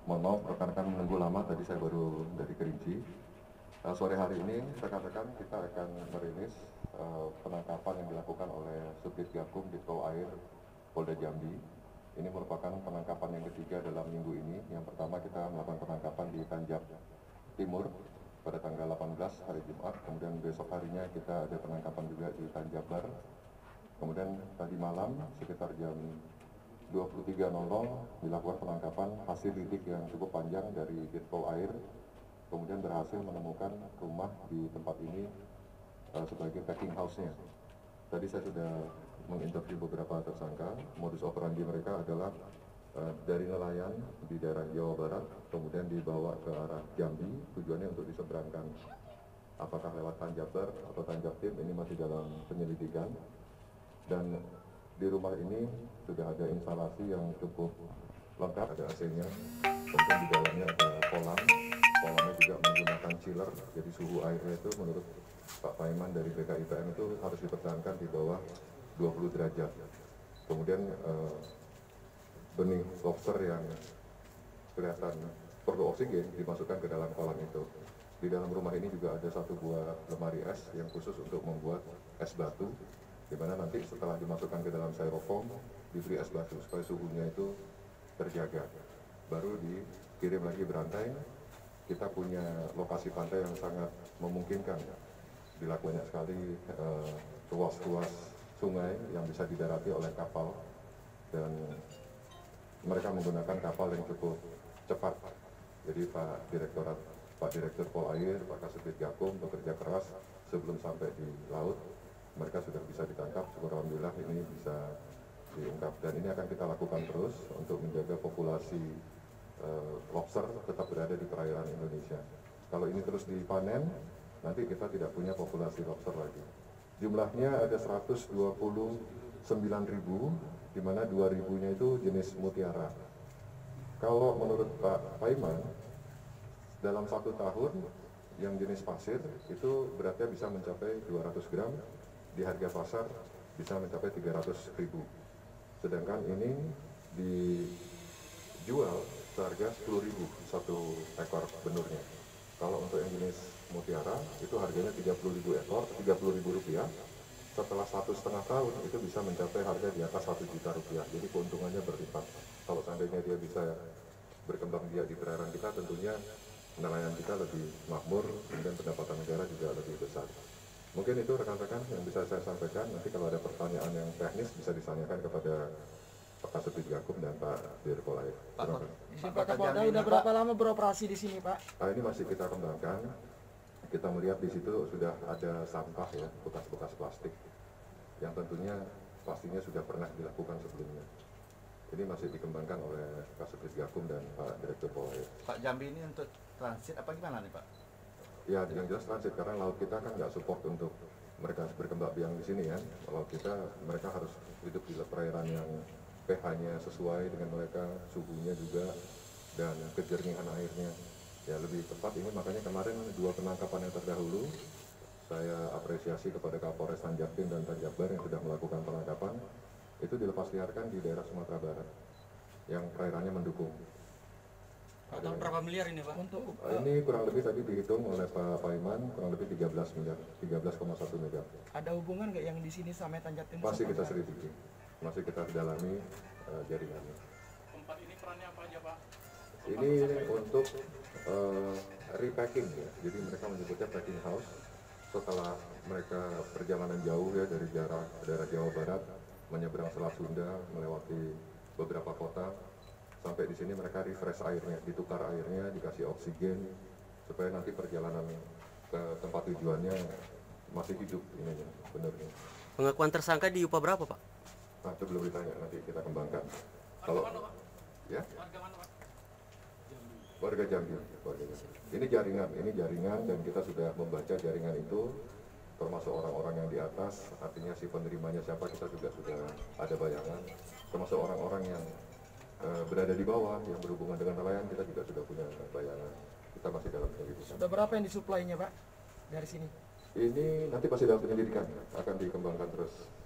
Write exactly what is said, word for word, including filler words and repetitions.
Mohon maaf rekan-rekan menunggu lama, tadi saya baru dari Kerinci. Uh, sore hari ini rekan-rekan kita akan merilis uh, penangkapan yang dilakukan oleh Subdit Gakum di Pol Air Polda Jambi. Ini merupakan penangkapan yang ketiga dalam minggu ini. Yang pertama kita melakukan penangkapan di Tanjab Timur pada tanggal delapan belas hari Jumat. Kemudian besok harinya kita ada penangkapan juga di Tanjabar. Kemudian tadi malam sekitar jam dua puluh tiga nol nol dilakukan penangkapan hasil lidik yang cukup panjang dari Ditpol Air, kemudian berhasil menemukan rumah di tempat ini uh, sebagai packing house-nya. Tadi saya sudah menginterview beberapa tersangka. Modus operandi mereka adalah uh, dari nelayan di daerah Jawa Barat, kemudian dibawa ke arah Jambi, tujuannya untuk diseberangkan. Apakah lewat Tanjabar atau Tanjab Tim, ini masih dalam penyelidikan. Dan di rumah ini sudah ada instalasi yang cukup lengkap, ada A C-nya, kemudian di dalamnya ada kolam, kolamnya juga menggunakan chiller, jadi suhu airnya itu menurut Pak Paiman dari B K I P M itu harus dipertahankan di bawah dua puluh derajat. Kemudian eh, benih lobster yang kelihatan perlu oksigen dimasukkan ke dalam kolam itu. Di dalam rumah ini juga ada satu buah lemari es yang khusus untuk membuat es batu, di mana nanti setelah dimasukkan ke dalam styrofoam diberi es batu supaya suhunya itu terjaga. Baru dikirim lagi berantai. Kita punya lokasi pantai yang sangat memungkinkan. Bila banyak sekali ruas-ruas uh, sungai yang bisa didarati oleh kapal, dan mereka menggunakan kapal yang cukup cepat. Jadi Pak Direktorat, Pak Direktur Pol Air, Pak Kasubdit Gakum bekerja keras sebelum sampai di laut. Mereka sudah bisa ditangkap, syukur alhamdulillah ini bisa diungkap. Dan ini akan kita lakukan terus untuk menjaga populasi uh, lobster tetap berada di perairan Indonesia. Kalau ini terus dipanen, nanti kita tidak punya populasi lobster lagi. Jumlahnya ada seratus dua puluh sembilan ribu, di mana dua ribunya itu jenis mutiara. Kalau menurut Pak Paiman, dalam satu tahun yang jenis pasir itu beratnya bisa mencapai dua ratus gram, di harga pasar bisa mencapai tiga ratus ribu. Sedangkan ini dijual seharga sepuluh ribu satu ekor benurnya. Kalau untuk yang jenis mutiara itu harganya tiga puluh ribu ekor, tiga puluh ribu rupiah. Setelah satu setengah tahun itu bisa mencapai harga di atas satu juta rupiah. Jadi keuntungannya berlipat. Kalau seandainya dia bisa berkembang biak di perairan kita, tentunya nelayan kita lebih makmur, kemudian pendapatan negara juga lebih besar. Mungkin itu rekan-rekan yang bisa saya sampaikan. Nanti kalau ada pertanyaan yang teknis bisa ditanyakan kepada Pak Kasubdit Gakum dan Pak Dirpol Air. Pak, Pak Kapolda udah berapa lama beroperasi di sini, Pak? Nah, ini masih kita kembangkan. Kita melihat di situ sudah ada sampah ya, bekas-bekas plastik yang tentunya pastinya sudah pernah dilakukan sebelumnya. Ini masih dikembangkan oleh Kasubdit Gakum dan Pak Direktur Pol Air. Pak, Jambi ini untuk transit apa gimana nih Pak? Ya, yang jelas transit, karena laut kita kan nggak support untuk mereka berkembang biak di sini ya. Laut kita, mereka harus hidup di perairan yang pH-nya sesuai dengan mereka, suhunya juga, dan kejernihan airnya. Ya lebih tepat ini, makanya kemarin dua penangkapan yang terdahulu, saya apresiasi kepada Kapolres Tanjab Tim dan Tanjabar yang sudah melakukan penangkapan, itu dilepas liarkan di daerah Sumatera Barat, yang perairannya mendukung. Total berapa miliar ini, Pak? Untuk uh, ini kurang lebih tadi dihitung oleh Pak Paiman, kurang lebih tiga belas miliar, tiga belas koma satu miliar. Ada hubungan nggak yang di sini sampai Tanjab Tim? Masih kita selidiki, masih kita dalami uh, jaringannya. Tempat ini perannya apa aja, Pak? Ini untuk uh, repacking ya, jadi mereka menyebutnya packing house. Setelah mereka perjalanan jauh ya dari daerah, daerah Jawa Barat, menyeberang Selat Sunda, melewati beberapa kota, sampai di sini mereka refresh airnya, ditukar airnya, dikasih oksigen, supaya nanti perjalanan ke tempat tujuannya masih hidup ini benarnya. Pengakuan tersangka di upah berapa, Pak? Nah, itu belum ditanya, nanti kita kembangkan. Kalau ya, Warga mana, Pak? warga Jambi, warga Jambi. Ini jaringan, ini jaringan, dan kita sudah membaca jaringan itu, termasuk orang-orang yang di atas, artinya si penerimanya siapa kita juga sudah ada bayangan, termasuk orang-orang yang uh, berada di bawah yang berhubungan dengan nelayan, kita juga sudah punya bayangan. Kita masih dalam penyelidikan. Sudah berapa yang disuplainya, Pak, dari sini? Ini nanti pasti dalam penyelidikan, akan dikembangkan terus.